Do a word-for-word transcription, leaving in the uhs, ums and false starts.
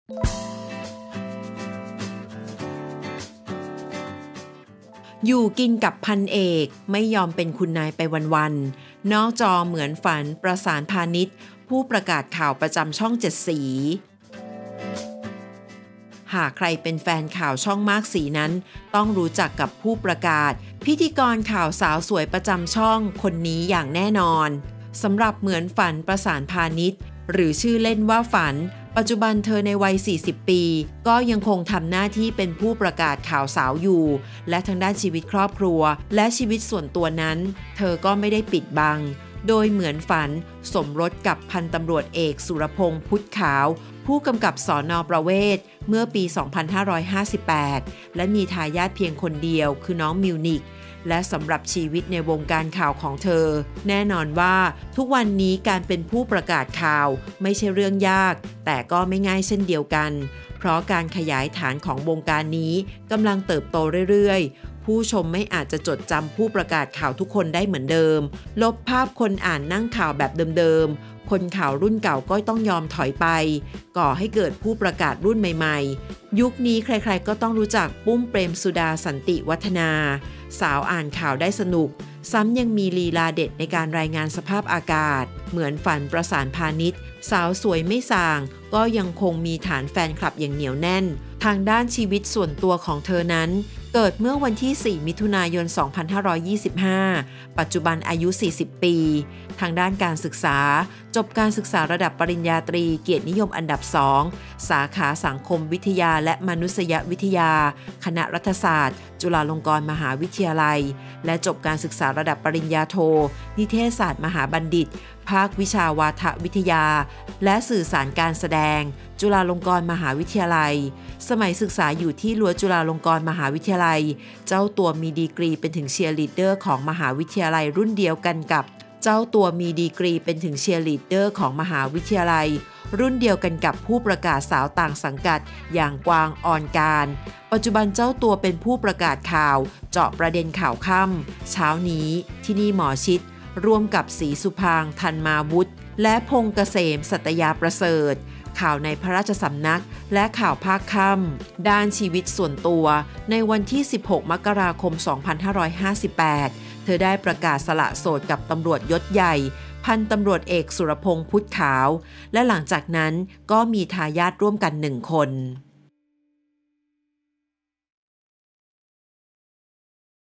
อยู่กินกับพันเอกไม่ยอมเป็นคุณนายไปวันๆนอกจอเหมือนฝันประสานพาณิชย์ผู้ประกาศข่าวประจำช่องเจ็ดสีหากใครเป็นแฟนข่าวช่องมากสีนั้นต้องรู้จักกับผู้ประกาศพิธีกรข่าวสาวสวยประจำช่องคนนี้อย่างแน่นอนสำหรับเหมือนฝันประสานพาณิชย์หรือชื่อเล่นว่าฝันปัจจุบันเธอในวัยสี่สิบปีก็ยังคงทำหน้าที่เป็นผู้ประกาศข่าวสาวอยู่และทางด้านชีวิตครอบครัวและชีวิตส่วนตัวนั้นเธอก็ไม่ได้ปิดบังโดยเหมือนฝันสมรสกับพันตำรวจเอกสุรพงษ์พุทธขาวผู้กำกับสน.ประเวศเมื่อปี สองพันห้าร้อยห้าสิบแปด และมีทายาทเพียงคนเดียวคือน้องมิวนิกและสำหรับชีวิตในวงการข่าวของเธอแน่นอนว่าทุกวันนี้การเป็นผู้ประกาศข่าวไม่ใช่เรื่องยากแต่ก็ไม่ง่ายเช่นเดียวกันเพราะการขยายฐานของวงการนี้กำลังเติบโตเรื่อยๆผู้ชมไม่อาจจะจดจำผู้ประกาศข่าวทุกคนได้เหมือนเดิมลบภาพคนอ่านนั่งข่าวแบบเดิมๆคนข่าวรุ่นเก่าก็ต้องยอมถอยไปก่อให้เกิดผู้ประกาศรุ่นใหม่ๆยุคนี้ใครๆก็ต้องรู้จักปุ้มเปรมสุดาสันติวัฒนาสาวอ่านข่าวได้สนุกซ้ำยังมีลีลาเด็ดในการรายงานสภาพอากาศเหมือนฝันประสานพาณิชย์สาวสวยไม่ส่างก็ยังคงมีฐานแฟนคลับอย่างเหนียวแน่นทางด้านชีวิตส่วนตัวของเธอนั้นเกิดเมื่อวันที่สี่มิถุนายนสองพันห้าร้อยยี่สิบห้าปัจจุบันอายุสี่สิบปีทางด้านการศึกษาจบการศึกษาระดับปริญญาตรีเกียรตินิยมอันดับสองสาขาสังคมวิทยาและมนุษยวิทยาคณะรัฐศาสตร์จุฬาลงกรณ์มหาวิทยาลัยและจบการศึกษาระดับปริญญาโทนิเทศศาสตร์มหาบัณฑิตภาควิชาวาทวิทยาและสื่อสารการแสดงจุฬาลงกรณ์มหาวิทยาลัยสมัยศึกษาอยู่ที่รั้วจุฬาลงกรณ์มหาวิทยาลัยเจ้าตัวมีดีกรีเป็นถึงเชียร์ลีดเดอร์ของมหาวิทยาลัยรุ่นเดียวกันกับเจ้าตัวมีดีกรีเป็นถึงเชียร์ลีดเดอร์ของมหาวิทยาลัยรุ่นเดียวกันกับผู้ประกาศสาวต่างสังกัดอย่างกวางออนการปัจจุบันเจ้าตัวเป็นผู้ประกาศข่าวเจาะประเด็นข่าวค่ำเช้านี้ที่นี่หมอชิดร่วมกับศรีสุพางค์ธันมาวุฒิและพงษ์เกษมสัตยาประเสริฐข่าวในพระราชสำนักและข่าวภาคค่ำด้านชีวิตส่วนตัวในวันที่สิบหกมกราคมสองพันห้าร้อยห้าสิบแปดเธอได้ประกาศสละโสดกับตำรวจยศใหญ่พันตำรวจเอกสุรพงษ์พุทธขาวและหลังจากนั้นก็มีทายาทร่วมกันหนึ่งคน